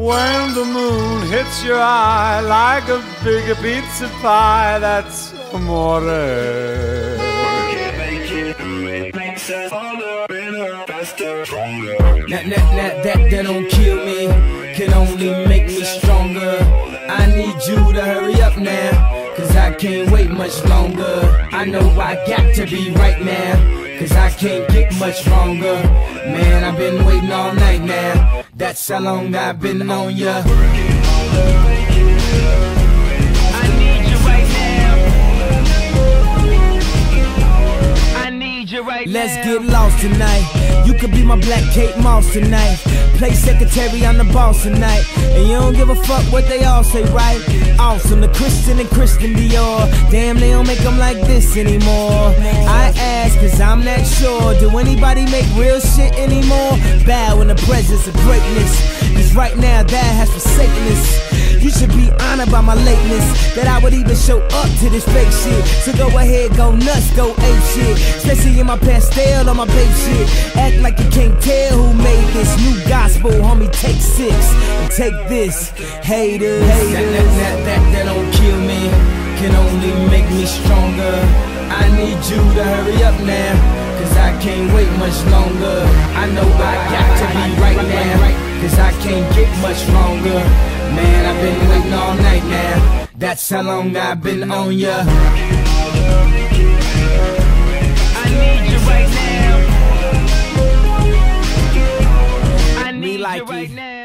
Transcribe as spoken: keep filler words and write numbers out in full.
When the moon hits your eye like a big pizza pie, that's amore. That, that, that, that, that don't kill me, can only make me stronger. I need you to hurry up now, cause I can't wait much longer. I know I got to be right now, cause I can't get much longer. Man, I've been waiting all night now, that's how long I've been on ya. I need you right now. I need you right now. Let's get lost tonight. You could be my black Kate Moss tonight. Play secretary, I'm the boss tonight. And you don't give a fuck what they all say, right? Awesome, the Christian and Christian Dior. Damn, they don't make them like this anymore. I ask, cause I'm not sure. Do anybody make real shit anymore? Bow in the presence of greatness, cause right now that has forsaken us. You should be honored by my lateness, that I would even show up to this fake shit. So go ahead, go nuts, go ape shit. Especially in my pastel on my babe shit. Act like you can't tell who made this new gospel, homie. Take six and take this, haters. haters. That, that, that, that, that don't kill me, can only make me stronger. I need you to hurry up now, cause I can't wait much longer. I know I got to be right now, cause I can't get much longer. Man, I've been waiting all night now, that's how long I've been on ya. I need you right now. I need like you right you. now.